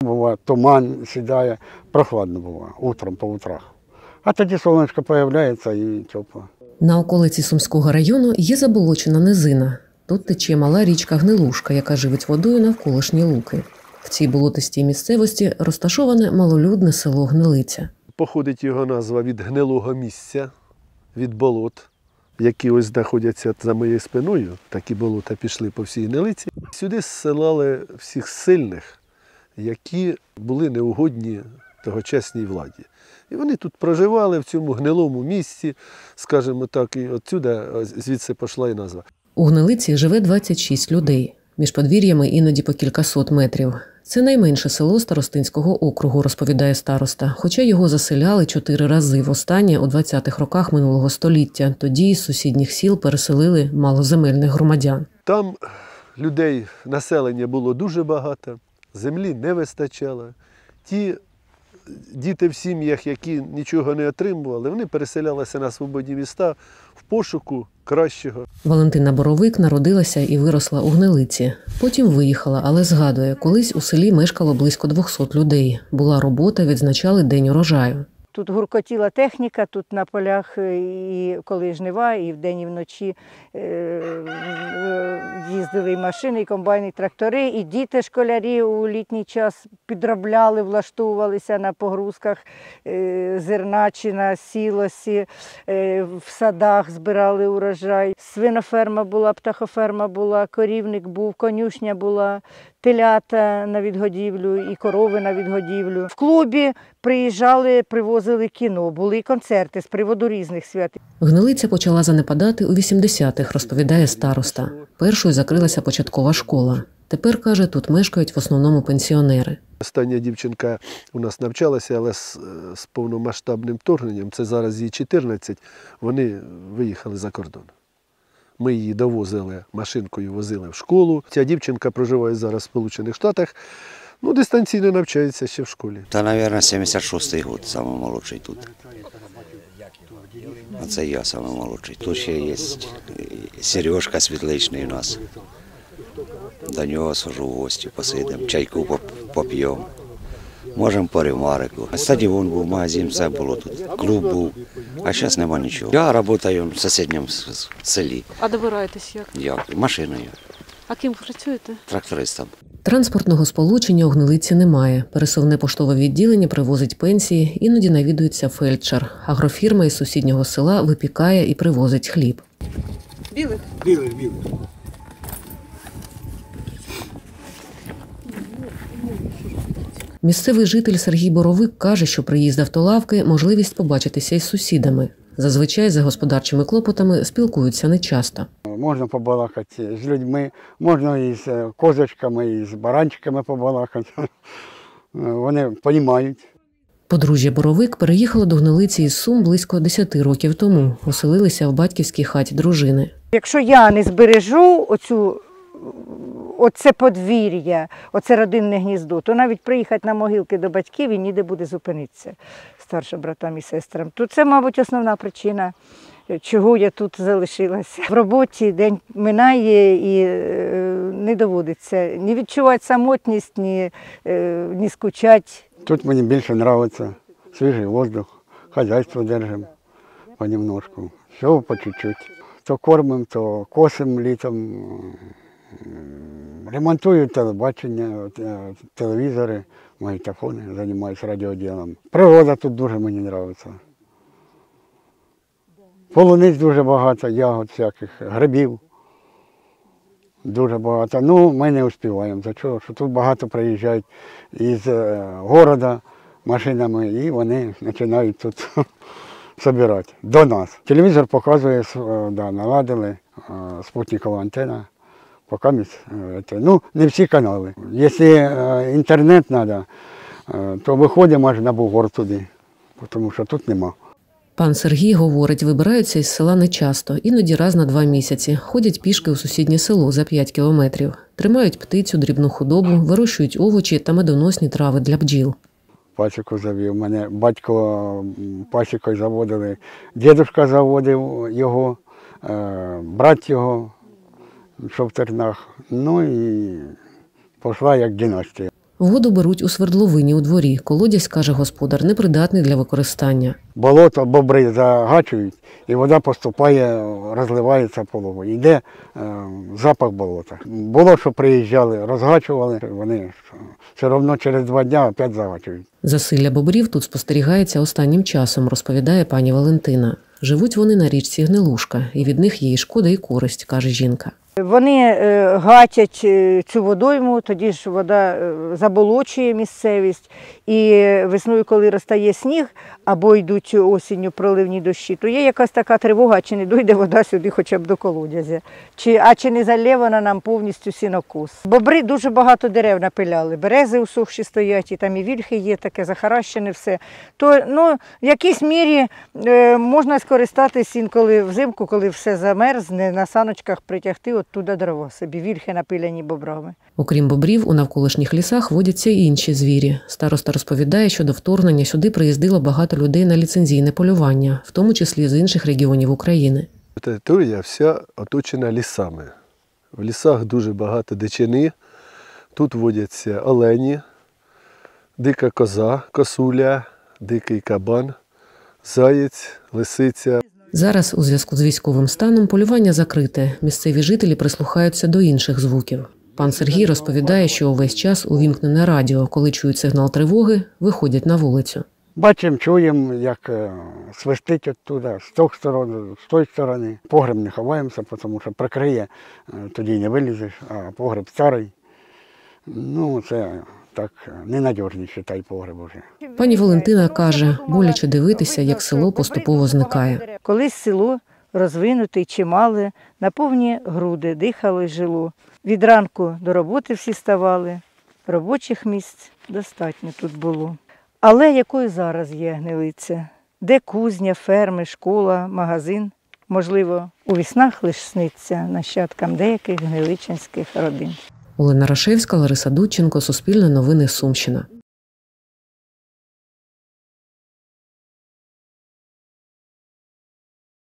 Буває, туман сідає, прохладно буває, утром, по утрах. А тоді сонечко з'являється і тепло. На околиці Сумського району є заболочена низина. Тут тече мала річка Гнилушка, яка живить водою навколишні луки. В цій болотистій місцевості розташоване малолюдне село Гнилиця. Походить його назва від гнилого місця, від болот, які ось знаходяться за моєю спиною. Такі болота пішли по всій Гнилиці. Сюди зсилали всіх сильних, які були неугодні тогочасній владі. І вони тут проживали в цьому гнилому місці, скажімо так, і звідси пішла і назва. У Гнилиці живе 26 людей. Між подвір'ями іноді по кількасот метрів. Це найменше село Старостинського округу, розповідає староста, хоча його заселяли 4 рази, востаннє у 20-х роках минулого століття. Тоді із сусідніх сіл переселили малоземельних громадян. Там людей, населення було дуже багато, землі не вистачало. Ті діти в сім'ях, які нічого не отримували, вони переселялися на свободні міста в пошуку кращого. Валентина Боровик народилася і виросла у Гнилиці. Потім виїхала, але згадує, колись у селі мешкало близько 200 людей. Була робота, відзначали День урожаю. Тут гуркотіла техніка, тут на полях і коли жнива, і вдень, і вночі їздили і машини, і комбайни, і трактори, і діти школярі у літній час підробляли, влаштовувалися на погрузках зерна чи на сілосі, в садах збирали урожай. Свиноферма була, птахоферма була, корівник був, конюшня була, телята на відгодівлю і корови на відгодівлю. В клубі приїжджали, привозили кіно, були концерти з приводу різних свят. Гнилиця почала занепадати у 80-х, розповідає староста. Першою закрилася початкова школа. Тепер, каже, тут мешкають в основному пенсіонери. Остання дівчинка у нас навчалася, але з повномасштабним вторгненням, це зараз їй 14, вони виїхали за кордон. Ми її довозили, машинкою возили в школу. Ця дівчинка проживає зараз в Сполучених Штатах, дистанційно навчається ще в школі. Та, мабуть, 76-й год, самий молодший тут. Оце я самий молодший. Тут ще є Сережка Світличний у нас. До нього схожу в гості, посидимо, чайку поп'ємо. Можемо по ремарику. Стадіон був, магазин, все було тут. Клуб був, а зараз нема нічого. Я працюю в сусідньому селі. А добираєтесь як? Як? Машиною. А ким працюєте? Трактористом. Транспортного сполучення у Гнилиці немає. Пересувне поштове відділення привозить пенсії, іноді навідується фельдшер. Агрофірма із сусіднього села випікає і привозить хліб. Білих? Білий. Місцевий житель Сергій Боровик каже, що приїзд автолавки – можливість побачитися із сусідами. Зазвичай за господарчими клопотами спілкуються нечасто. Можна побалакати з людьми, можна і з козочками, і з баранчиками побалакати. Вони розуміють. Подружжя Боровик переїхало до Гнилиці із Сум близько 10 років тому. Оселилися в батьківській хаті дружини. Якщо я не збережу оце подвір'я, оце родинне гніздо, то навіть приїхати на могилки до батьків і ніде буде зупинитися старшим братам і сестрам. То це, мабуть, основна причина, чого я тут залишилася. В роботі день минає і не доводиться ні відчувати самотність, ні скучати. Тут мені більше подобається свіжий воздух, хазяйство держимо понемножку. Все по чуть-чуть. То кормимо, то косимо літом. Ремонтую телебачення, телевізори, магнітофони, займаюся радіоділом. Природа тут дуже мені подобається. Полуниць дуже багато, ягод всяких, грибів дуже багато. Ми не успіваємо. За чого? Що тут багато приїжджають із міста машинами і вони починають тут збирати до нас. Телевізор показує, наладили, спутникова антенна. Поки не всі канали. Якщо інтернет треба, то виходимо аж на бугор туди, тому що тут нема. Пан Сергій говорить, вибираються із села нечасто, іноді раз на 2 місяці. Ходять пішки у сусіднє село за 5 кілометрів. Тримають птицю, дрібну худобу, вирощують овочі та медоносні трави для бджіл. Пасіку завів. Мене батько пасікою заводили, дідусь заводив його, брат його, що в тернах. І пішла як династія. Воду беруть у свердловині у дворі. Колодязь, каже господар, непридатний для використання. Болото, бобри загачують, і вода поступає, розливається по лову. Йде запах болота. Було, що приїжджали, розгачували, вони все одно через 2 дні опять загачують. Засилля бобрів тут спостерігається останнім часом, розповідає пані Валентина. Живуть вони на річці Гнилушка, і від них є і шкода, і користь, каже жінка. Вони гатять цю водойму, тоді ж вода заболочує місцевість. І весною, коли розтає сніг, або йдуть осінню проливні дощі, то є якась така тривога, чи не дойде вода сюди хоча б до колодязя, чи не залє вона нам повністю сінокос. Бобри дуже багато дерев напиляли, берези усохші стоять, і там і вільхи є, таке захаращене все. То в якійсь мірі можна скористатись інколи взимку, коли все замерзне, на саночках притягти оттуда дрова собі, вільхи напиляні бобрами. Окрім бобрів, у навколишніх лісах водяться і інші звірі. Староста розповідає, що до вторгнення сюди приїздило багато людей на ліцензійне полювання, в тому числі з інших регіонів України. Територія вся оточена лісами. В лісах дуже багато дичини. Тут водяться олені, дика коза, косуля, дикий кабан, заєць, лисиця. Зараз у зв'язку з військовим станом полювання закрите. Місцеві жителі прислухаються до інших звуків. Пан Сергій розповідає, що увесь час увімкнене радіо. Коли чують сигнал тривоги, виходять на вулицю. Бачимо, чуємо, як свистить оттуда, з тої сторони, з тої сторони. Погреб не ховаємося, тому що прикриє, тоді не вилізеш, а погреб старий. Це так ненадіжний, вважай, погреб уже. Пані Валентина каже, боляче дивитися, як село поступово зникає. Колись село розвинуте, чимале, на повні груди, дихало й жило. Від ранку до роботи всі ставали, робочих місць достатньо тут було. Але якою зараз є Гнилиця? Де кузня, ферми, школа, магазин? Можливо, у віснах лиш сниться нащадкам деяких гниличинських родин. Олена Рашевська, Лариса Дудченко, Суспільне новини, Сумщина.